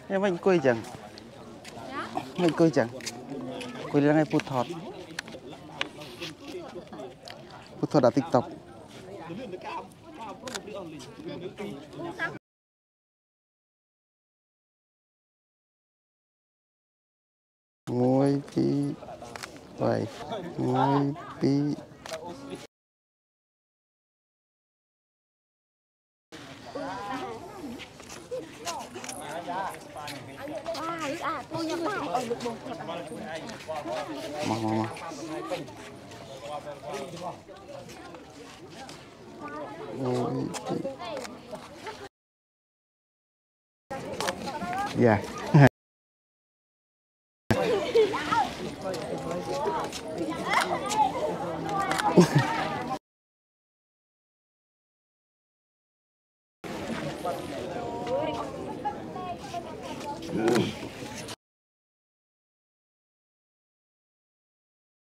em mình quay chẳng mình quay chẳng quay là ngay phút thọt đã TikTok ngồi đi vậy ngồi đi mà dạ